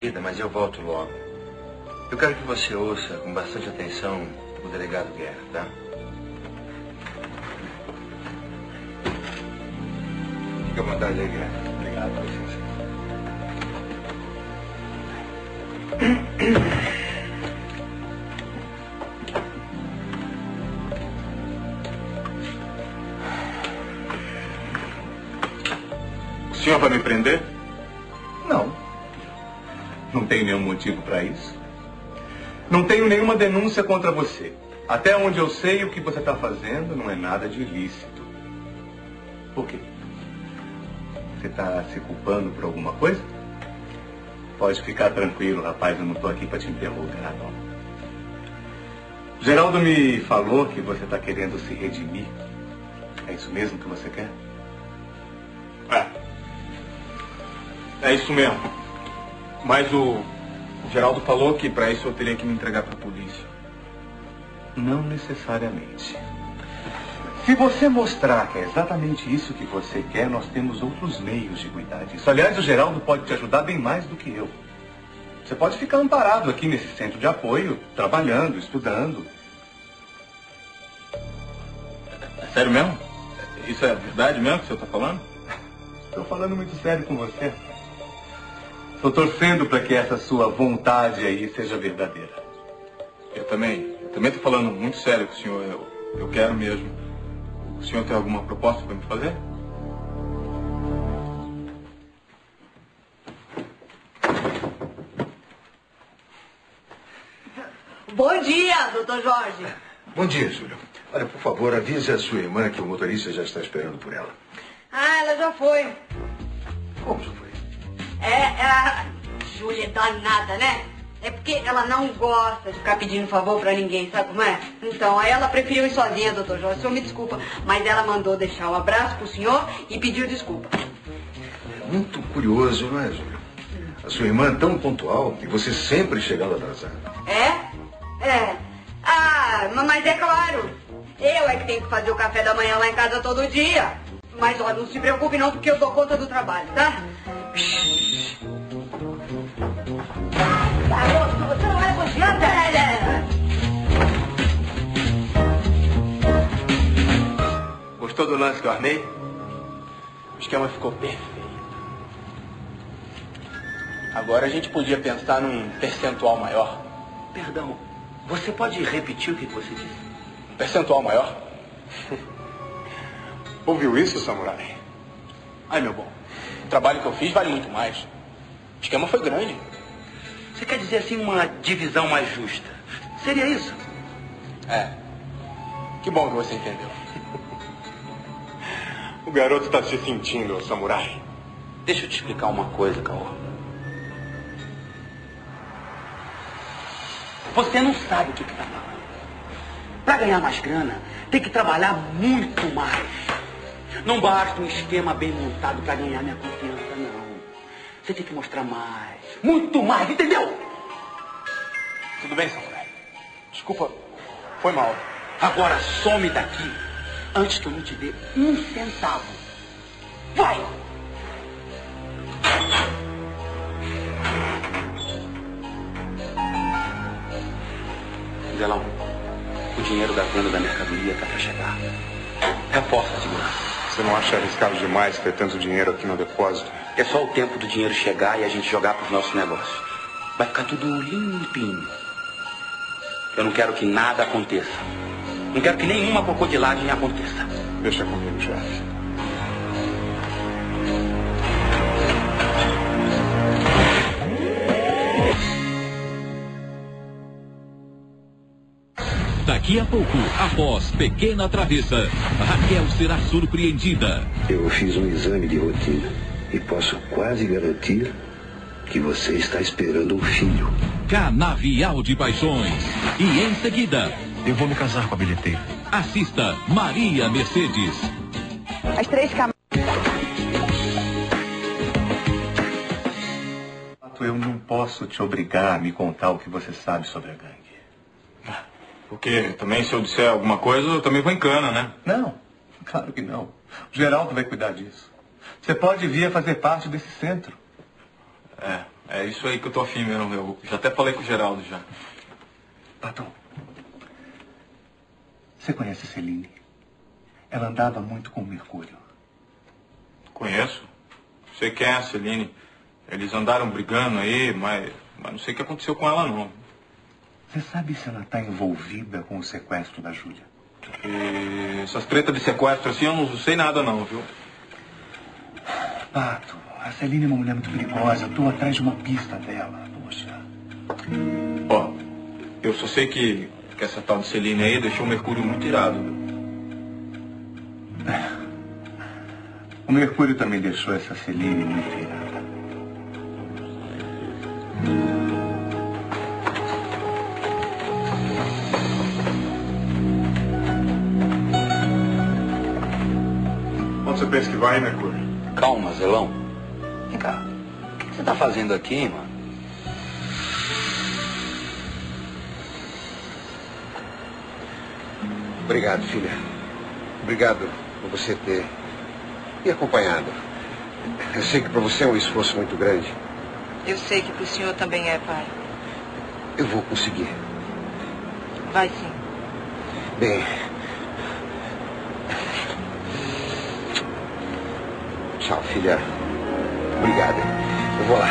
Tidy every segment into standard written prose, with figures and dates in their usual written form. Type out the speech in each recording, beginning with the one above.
Mas eu volto logo. Eu quero que você ouça com bastante atenção o delegado Guerra, tá? Fique à vontade aí, Guerra. Obrigado, licença. O senhor vai me prender? Não. Não tenho nenhum motivo para isso. Não tenho nenhuma denúncia contra você. Até onde eu sei, o que você está fazendo não é nada de ilícito. Por quê? Você está se culpando por alguma coisa? Pode ficar tranquilo, rapaz. Eu não estou aqui para te interrogar, não. Geraldo me falou que você está querendo se redimir. É isso mesmo que você quer? É isso mesmo. Mas o Geraldo falou que para isso eu teria que me entregar para a polícia. Não necessariamente. Se você mostrar que é exatamente isso que você quer, nós temos outros meios de cuidar disso. Aliás, o Geraldo pode te ajudar bem mais do que eu. Você pode ficar amparado aqui nesse centro de apoio, trabalhando, estudando. É sério mesmo? Isso é verdade mesmo que o senhor está falando? Estou falando muito sério com você. Estou torcendo para que essa sua vontade aí seja verdadeira. Eu também estou falando muito sério com o senhor. Eu quero mesmo. O senhor tem alguma proposta para me fazer? Bom dia, doutor Jorge. Bom dia, Júlio. Olha, por favor, avise a sua irmã que o motorista já está esperando por ela. Ah, ela já foi. Como já foi? A Júlia é danada, né? É porque ela não gosta de ficar pedindo favor pra ninguém, sabe como é? Então, aí ela preferiu ir sozinha, doutor Jorge. O senhor me desculpa, mas ela mandou deixar um abraço pro senhor e pediu desculpa. É muito curioso, não é, Júlio? A sua irmã é tão pontual e você sempre chegando atrasado. Mas é claro. Eu é que tenho que fazer o café da manhã lá em casa todo dia. Mas, ó, não se preocupe não, porque eu dou conta do trabalho, tá? Garoto, você não vai continuar, Gostou do lance que eu armei? O esquema ficou perfeito. Agora a gente podia pensar num percentual maior. Perdão, você pode repetir o que você disse? Um percentual maior? Ouviu isso, samurai? Ai, meu bom, o trabalho que eu fiz vale muito mais. O esquema foi grande. Você quer dizer assim uma divisão mais justa? Seria isso? É. Que bom que você entendeu. O garoto está se sentindo, samurai. Deixa eu te explicar uma coisa, Caô. Você não sabe o que está falando. Para ganhar mais grana, tem que trabalhar muito mais. Não basta um esquema bem montado para ganhar minha confiança, não. Você tem que mostrar mais. Muito mais, entendeu? Tudo bem, samurai. Desculpa, foi mal. Agora some daqui antes que eu não te dê um centavo. Vai! Zelão, o dinheiro da venda da mercadoria está para chegar. Reforça a segurança. Você não acha arriscado demais ter tanto dinheiro aqui no depósito? É só o tempo do dinheiro chegar e a gente jogar para os nossos negócios. Vai ficar tudo limpinho. Eu não quero que nada aconteça. Não quero que nenhuma crocodilagem aconteça. Deixa comigo, chefe. Daqui a pouco, após Pequena Travessa, Raquel será surpreendida. Eu fiz um exame de rotina e posso quase garantir que você está esperando um filho. Canavial de Paixões. E em seguida, Eu vou me casar com a bilheteira. assista Maria Mercedes. As 3 camadas. Eu não posso te obrigar a me contar o que você sabe sobre a gangue. Porque também se eu disser alguma coisa, eu também vou em cana, né? Não, claro que não. O Geraldo vai cuidar disso. Você pode vir a fazer parte desse centro. É. É isso aí que eu tô afim mesmo. Eu já até falei com o Geraldo já. Patrão, você conhece a Celine? Ela andava muito com o Mercúrio. Conheço. Sei quem é a Celine. Eles andaram brigando aí, mas não sei o que aconteceu com ela, não. Você sabe se ela está envolvida com o sequestro da Júlia? E essas tretas de sequestro assim, eu não sei nada não, viu? Pato, a Celine é uma mulher muito perigosa. Eu tô atrás de uma pista dela, poxa. Ó, eu só sei que essa tal de Celine aí deixou o Mercúrio muito irado. O Mercúrio também deixou essa Celine muito irada. Onde você pensa que vai, Mercúrio? Calma, Zelão. Vem cá. O que você tá fazendo aqui, mano? Obrigado, filha. Obrigado por você ter me acompanhado. Eu sei que para você é um esforço muito grande. Eu sei que para o senhor também é, pai. Eu vou conseguir. Vai sim. Bem... Tchau, filha. Obrigado. Eu vou lá.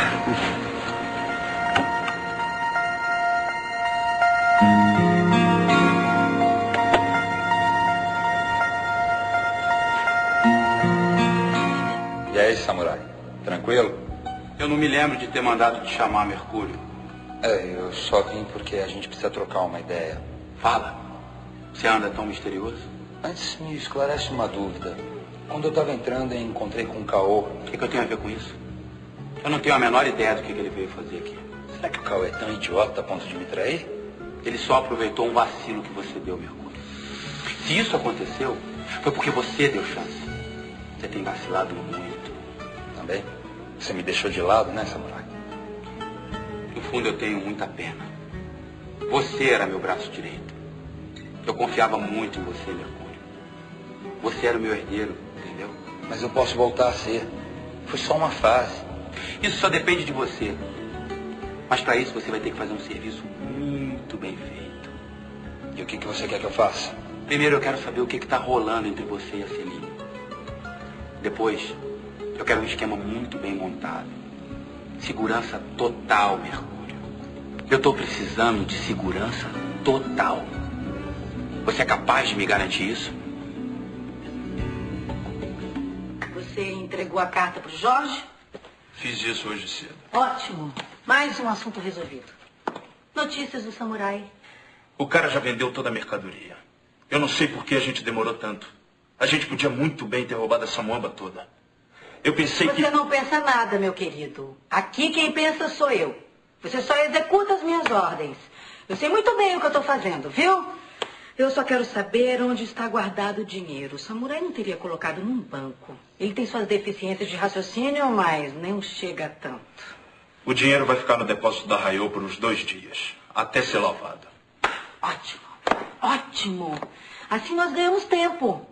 E aí, samurai? Tranquilo? Eu não me lembro de ter mandado te chamar, Mercúrio. Eu só vim porque a gente precisa trocar uma ideia. Fala. Você anda tão misterioso? Antes, me esclarece uma dúvida. Quando eu estava entrando, eu encontrei com o Caô. O que eu tenho a ver com isso? Eu não tenho a menor ideia do que ele veio fazer aqui. Será que o Caô é tão idiota a ponto de me trair? Ele só aproveitou um vacilo que você deu, Mercúrio. Se isso aconteceu, foi porque você deu chance. Você tem vacilado muito. Também? Você me deixou de lado, né, samurai? No fundo, eu tenho muita pena. Você era meu braço direito. Eu confiava muito em você, Mercúrio. Você era o meu herdeiro, entendeu? Mas eu posso voltar a ser. Foi só uma fase. Isso só depende de você. Mas para isso você vai ter que fazer um serviço muito bem feito. E o que você quer que eu faça? Primeiro eu quero saber o que está rolando entre você e a Celine. Depois, eu quero um esquema muito bem montado. Segurança total, Mercúrio. Eu estou precisando de segurança total. Você é capaz de me garantir isso? Você entregou a carta pro Jorge? Fiz isso hoje cedo. Ótimo. Mais um assunto resolvido. Notícias do samurai. O cara já vendeu toda a mercadoria. Eu não sei por que a gente demorou tanto. A gente podia muito bem ter roubado essa momba toda. Eu pensei que... Você não pensa nada, meu querido. Aqui quem pensa sou eu. Você só executa as minhas ordens. Eu sei muito bem o que eu estou fazendo, viu? Eu só quero saber onde está guardado o dinheiro. O samurai não teria colocado num banco. Ele tem suas deficiências de raciocínio, mas não chega a tanto. O dinheiro vai ficar no depósito da Raiô por uns 2 dias, até ser lavado. Ótimo, ótimo. Assim nós ganhamos tempo.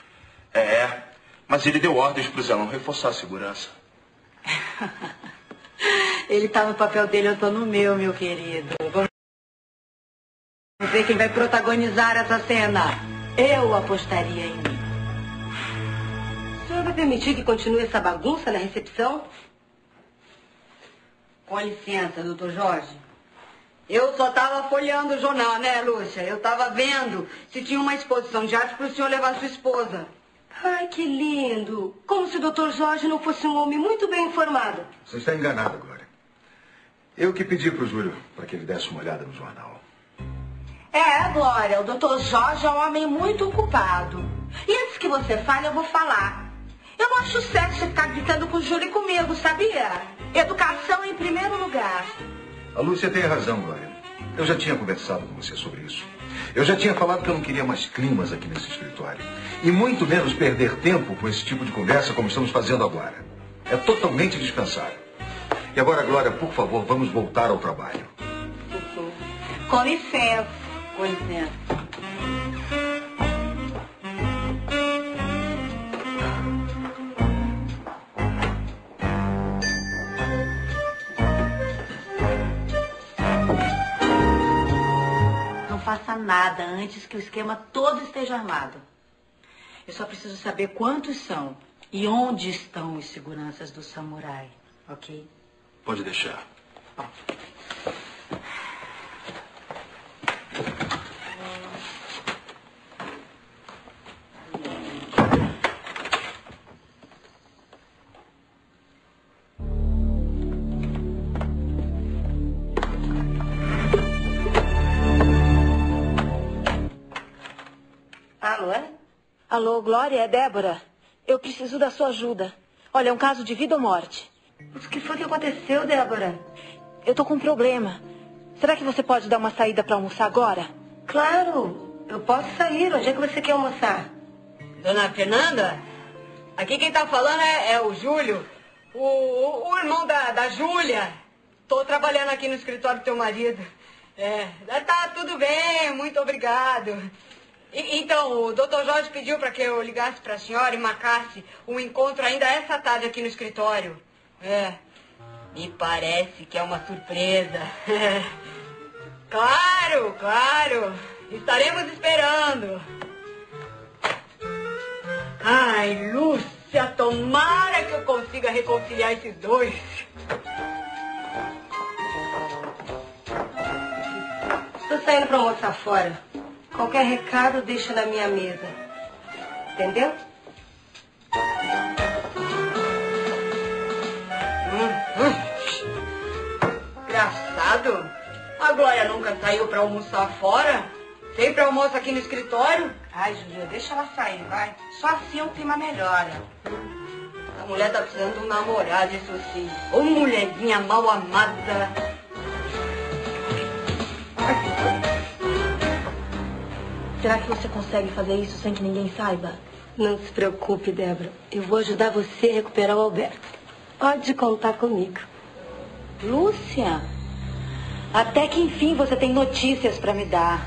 Mas ele deu ordens pro Zelão reforçar a segurança. Ele está no papel dele, eu estou no meu querido. Vamos ver quem vai protagonizar essa cena. Eu apostaria em mim. O senhor vai permitir que continue essa bagunça na recepção? Com licença, doutor Jorge. Eu só estava folheando o jornal, né, Lúcia? Eu estava vendo se tinha uma exposição de arte para o senhor levar sua esposa. Ai, que lindo. Como se o doutor Jorge não fosse um homem muito bem informado. Você está enganada, Glória. Eu que pedi para o Júlio para que ele desse uma olhada no jornal. Glória, o doutor Jorge é um homem muito ocupado. E antes que você fale, eu vou falar. Eu não acho certo você ficar gritando com o Júlio e comigo, sabia? Educação em primeiro lugar. A Lúcia tem razão, Glória. Eu já tinha conversado com você sobre isso. Eu já tinha falado que eu não queria mais climas aqui nesse escritório. E muito menos perder tempo com esse tipo de conversa como estamos fazendo agora. É totalmente dispensável. E agora, Glória, por favor, vamos voltar ao trabalho. Com licença. Com licença. faça nada antes que o esquema todo esteja armado. Eu só preciso saber quantos são e onde estão os seguranças do samurai, ok? Pode deixar. Alô, é? Alô, Glória, é Débora. Eu preciso da sua ajuda. Olha, é um caso de vida ou morte. Mas o que foi que aconteceu, Débora? Eu tô com um problema. Será que você pode dar uma saída para almoçar agora? Claro, eu posso sair. Onde é que você quer almoçar? Dona Fernanda, aqui quem tá falando é o Júlio, o irmão da Júlia. Tô trabalhando aqui no escritório do teu marido. Tá tudo bem, muito obrigado. Então, o Dr. Jorge pediu para que eu ligasse para a senhora e marcasse um encontro ainda essa tarde aqui no escritório. Me parece que é uma surpresa. Claro, claro. Estaremos esperando. Ai, Lúcia, tomara que eu consiga reconciliar esses dois. Estou saindo para almoçar fora. Qualquer recado deixa na minha mesa. Entendeu? Engraçado. A Glória nunca saiu para almoçar fora. Sempre almoça aqui no escritório. Ai, Julia, deixa ela sair, vai. Só assim o clima melhora. A mulher tá precisando de um namorado, isso sim. Ô mulherzinha mal amada. Será que você consegue fazer isso sem que ninguém saiba? Não se preocupe, Débora. Eu vou ajudar você a recuperar o Alberto. Pode contar comigo. Lúcia, até que enfim você tem notícias para me dar.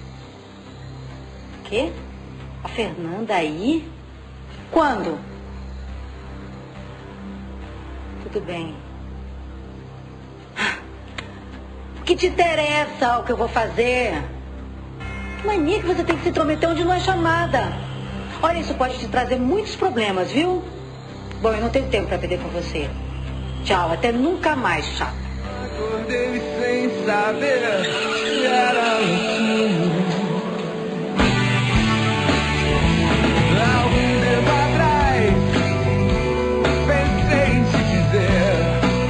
O quê? A Fernanda aí? Quando? Tudo bem. O que te interessa o que eu vou fazer? Que mania que você tem que se intrometer onde não é chamada. Olha, isso pode te trazer muitos problemas, viu? Bom, eu não tenho tempo para perder com você. Tchau, até nunca mais, chata. Acordei sem saber se era algum tempo atrás pensei em te dizer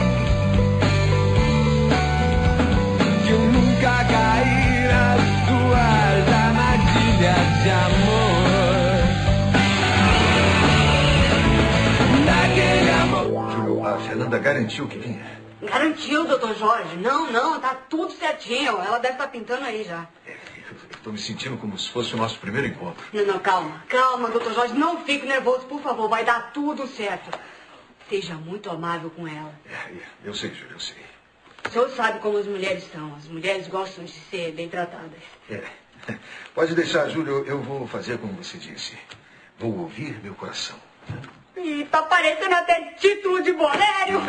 que eu nunca caí nas suas armadilhas de amor. Naquele amor. Júlio, a Fernanda garantiu que vinha. Garantiu, doutor Jorge. Não, tá tudo certinho. Ela deve estar pintando aí já. Estou me sentindo como se fosse o nosso primeiro encontro. Não, calma, doutor Jorge. Não fique nervoso, por favor. Vai dar tudo certo. Seja muito amável com ela. Eu sei, Júlio, eu sei. O senhor sabe como as mulheres são. As mulheres gostam de ser bem tratadas. Pode deixar, Júlio. Eu vou fazer como você disse. Vou ouvir meu coração. Ih, tá parecendo até título de bolério.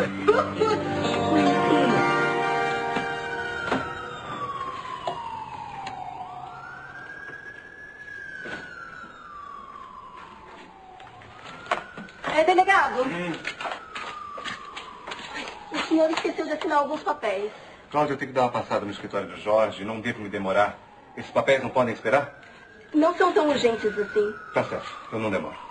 Delegado. O senhor esqueceu de assinar alguns papéis. Cláudio, eu tenho que dar uma passada no escritório do Jorge. Não devo me demorar. Esses papéis não podem esperar? Não são tão urgentes assim. Tá certo, eu não demoro.